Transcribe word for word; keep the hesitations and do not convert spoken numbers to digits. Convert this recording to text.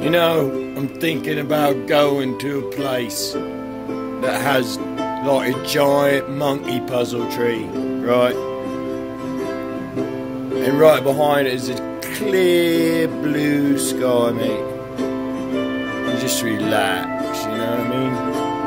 You know, I'm thinking about going to a place that has like a giant monkey puzzle tree, right? And right behind it is a clear blue sky, mate. And just relax, you know what I mean?